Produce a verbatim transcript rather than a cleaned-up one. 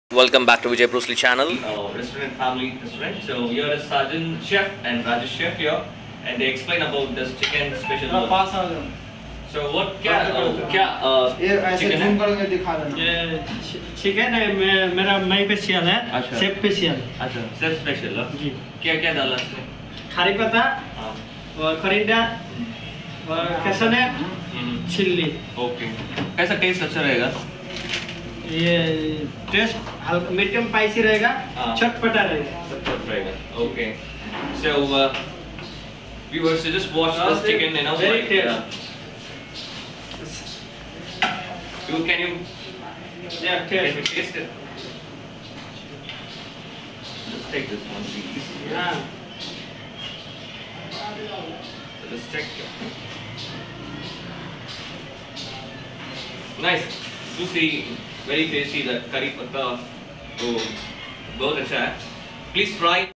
Welcome back to Vijay Bruce Lee channel. Uh, restaurant family restaurant. So here is Sergeant Chef and Rajesh Chef here, and they explain about this chicken special. हाँ, पास आ जाओ। So what क्या uh, क्या uh, ये ऐसे chicken zoom है? करके दिखा देना। ये चिकन है मे- मेरा मई स्पेशल है अच्छा। शेफ स्पेशल अच्छा सिर्फ स्पेशल है? जी क्या क्या डाला इसमें? खारी पत्ता हाँ। और करिंदा और कैसन है हम्म, चिल्ली। ओके। कैसा टेस्ट अच्छा रहेगा? ये टेस्ट हल्का मीडियम स्पाइसी रहेगा हाँ। चटपटा रहेगा। अच्छा रहेगा। Okay. So uh, viewers, so just watch this chicken, you know. Very like, tasty. uh, you can you Yeah, can you taste. taste it? Just take this one, please. हाँ So just check. Nice, juicy, very tasty. That curry patta, oh, बहुत अच्छा है. Please try.